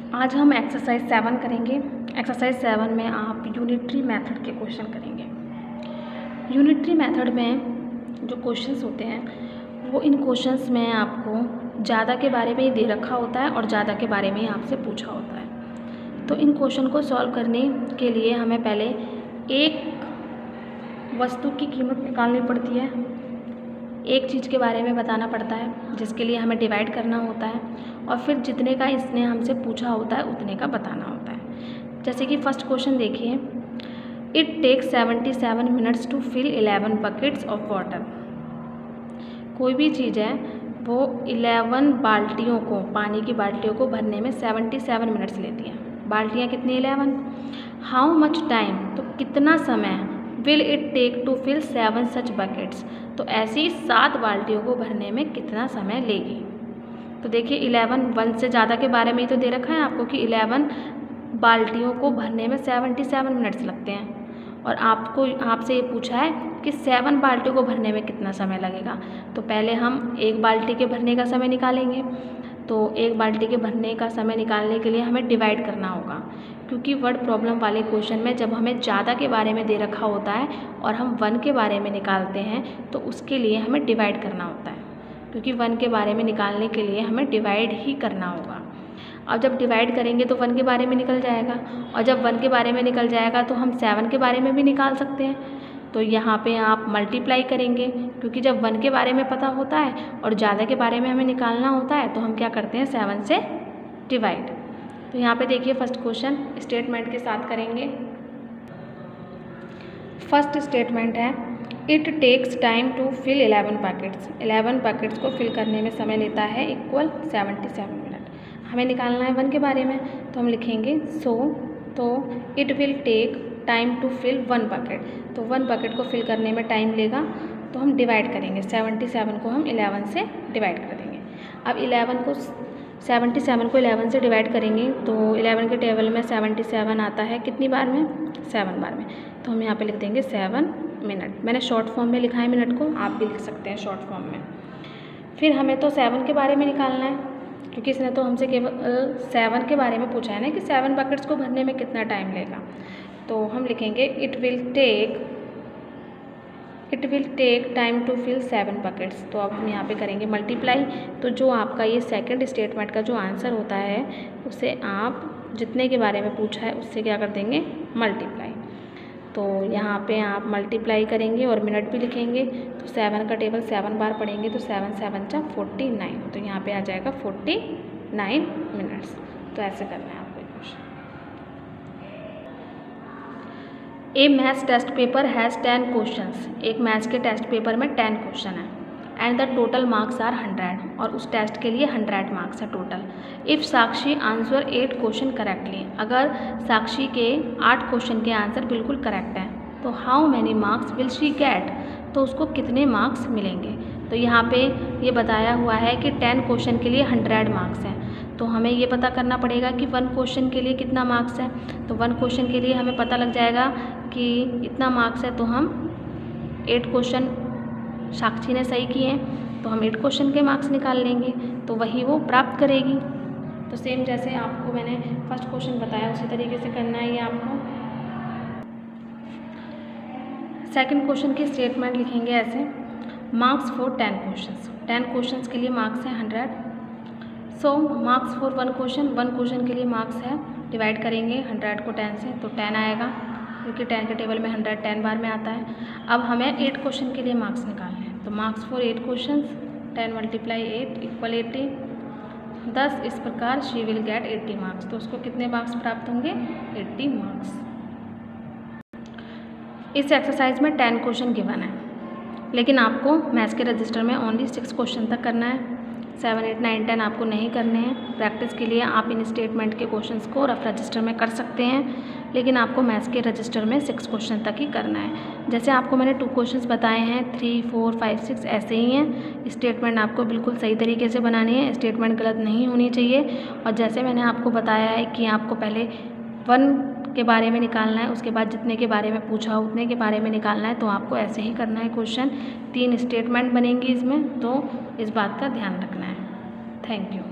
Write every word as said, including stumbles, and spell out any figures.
आज हम exercise seven करेंगे। एक्सरसाइज सेवन में आप यूनिटरी मेथड के क्वेश्चन करेंगे। यूनिटरी मेथड में जो क्वेश्चंस होते हैं वो इन क्वेश्चंस में आपको ज़्यादा के बारे में ही दे रखा होता है और ज़्यादा के बारे में ही आपसे पूछा होता है। तो इन क्वेश्चन को सॉल्व करने के लिए हमें पहले एक वस्तु की कीमत निकालनी पड़ती है, एक चीज़ के बारे में बताना पड़ता है जिसके लिए हमें डिवाइड करना होता है और फिर जितने का इसने हमसे पूछा होता है उतने का बताना होता है। जैसे कि फर्स्ट क्वेश्चन देखिए, it takes seventy seven minutes to fill eleven buckets of water. कोई भी चीज़ है वो इलेवन बाल्टियों को, पानी की बाल्टियों को भरने में सेवेंटी सेवन मिनट्स लेती हैं। बाल्टियाँ कितनी? इलेवन। हाउ मच टाइम, तो कितना समय will it take to fill seven such buckets, तो ऐसी सात बाल्टियों को भरने में कितना समय लेगी। तो देखिए इलेवन, वन से ज़्यादा के बारे में ही तो दे रखा है आपको कि इलेवन बाल्टियों को भरने में सेवेंटी सेवन मिनट्स लगते हैं और आपको आपसे ये पूछा है कि सेवन बाल्टियों को भरने में कितना समय लगेगा। तो पहले हम एक बाल्टी के भरने का समय निकालेंगे। तो एक बाल्टी के भरने का समय निकालने के लिए हमें डिवाइड करना होगा, क्योंकि वर्ड प्रॉब्लम वाले क्वेश्चन में जब हमें ज़्यादा के बारे में दे रखा होता है और हम वन के बारे में निकालते हैं तो उसके लिए हमें डिवाइड करना होता है, क्योंकि वन के बारे में निकालने के लिए हमें डिवाइड ही करना होगा। अब जब डिवाइड करेंगे तो वन के बारे में निकल जाएगा और जब वन के बारे में निकल जाएगा तो हम सेवन के बारे में भी निकाल सकते हैं। तो यहाँ पे आप मल्टीप्लाई करेंगे, क्योंकि जब वन के बारे में पता होता है और ज़्यादा के बारे में हमें निकालना होता है तो हम क्या करते हैं, सेवन से डिवाइड। तो यहाँ पे देखिए फर्स्ट क्वेश्चन स्टेटमेंट के साथ करेंगे। फर्स्ट स्टेटमेंट है, it takes time to fill eleven packets. Eleven packets को फिल करने में समय लेता है इक्वल सेवेंटी सेवन मिनट। हमें निकालना है वन के बारे में, तो हम लिखेंगे सो तो it will take time to fill one bucket. तो वन बकेट को फिल करने में टाइम लेगा, तो हम डिवाइड करेंगे सेवेंटी सेवन को हम इलेवन से डिवाइड कर देंगे। अब इलेवन को सेवेंटी सेवन को इलेवन से डिवाइड करेंगे तो इलेवन के टेबल में सेवेंटी सेवन आता है कितनी बार में, सेवन बार में। तो हम यहाँ पे लिख देंगे सेवन मिनट। मैंने शॉर्ट फॉर्म में लिखा है मिनट को, आप भी लिख सकते हैं शॉर्ट फॉर्म में। फिर हमें तो सेवन के बारे में निकालना है, क्योंकि इसने तो हमसे केवल सेवन के बारे में पूछा है ना कि सेवन बकेट्स को भरने में कितना टाइम लेगा। तो हम लिखेंगे it will take it will take time to fill seven buckets. तो अब हम यहाँ पे करेंगे मल्टीप्लाई। तो जो आपका ये सेकंड स्टेटमेंट का जो आंसर होता है उसे आप जितने के बारे में पूछा है उससे क्या कर देंगे, मल्टीप्लाई। तो यहाँ पे आप मल्टीप्लाई करेंगे और मिनट भी लिखेंगे। तो सेवन का टेबल सेवन बार पढ़ेंगे तो सेवन सेवन चा फोर्टी नाइन, तो यहाँ पे आ जाएगा फोर्टी नाइन मिनट्स। तो ऐसे करना है आपको question. A maths test paper has ten questions. एक मैथ्स के टेस्ट पेपर में टेन क्वेश्चन है and the total marks are hundred, और उस टेस्ट के लिए हंड्रेड मार्क्स है total. If Sakshi answer eight question correctly, अगर साक्षी के आठ क्वेश्चन के आंसर बिल्कुल करेक्ट हैं तो how many marks will she get, तो उसको कितने मार्क्स मिलेंगे। तो यहाँ पे ये बताया हुआ है कि टेन क्वेश्चन के लिए हंड्रेड मार्क्स हैं, तो हमें ये पता करना पड़ेगा कि वन क्वेश्चन के लिए कितना मार्क्स है। तो वन क्वेश्चन के लिए हमें पता लग जाएगा कि इतना मार्क्स है, तो हम एट क्वेश्चन साक्षी ने सही किए हैं तो हम एट क्वेश्चन के मार्क्स निकाल लेंगे, तो वही वो प्राप्त करेगी। तो सेम जैसे आपको मैंने फर्स्ट क्वेश्चन बताया उसी तरीके से करना है ये आपको। सेकंड क्वेश्चन की स्टेटमेंट लिखेंगे ऐसे, marks for ten questions. Ten questions के लिए मार्क्स है hundred. So marks for one question, one question के लिए मार्क्स है, डिवाइड करेंगे हंड्रेड को टेन से तो टेन आएगा, क्योंकि टेन के टेबल में हंड्रेड टेन बार में आता है। अब हमें एट क्वेश्चन के लिए मार्क्स निकालने हैं, तो marks for eight question, ten multiply eight equal eighty. दस इस प्रकार she will get eighty marks, तो उसको कितने मार्क्स प्राप्त होंगे, एट्टी मार्क्स। इस एक्सरसाइज में टेन क्वेश्चन गिवन है, लेकिन आपको मैथ्स के रजिस्टर में ओनली सिक्स क्वेश्चन तक करना है। सेवन एट नाइन टेन आपको नहीं करने हैं। प्रैक्टिस के लिए आप इन स्टेटमेंट के क्वेश्चंस को रफ रजिस्टर में कर सकते हैं, लेकिन आपको मैथ्स के रजिस्टर में सिक्स क्वेश्चन तक ही करना है। जैसे आपको मैंने टू क्वेश्चंस बताए हैं, थ्री फोर फाइव सिक्स ऐसे ही हैं। स्टेटमेंट आपको बिल्कुल सही तरीके से बनानी है, स्टेटमेंट गलत नहीं होनी चाहिए। और जैसे मैंने आपको बताया है कि आपको पहले वन के बारे में निकालना है, उसके बाद जितने के बारे में पूछा उतने के बारे में निकालना है, तो आपको ऐसे ही करना है क्वेश्चन। तीन स्टेटमेंट बनेंगी इसमें, तो इस बात का ध्यान रखना है। Thank you.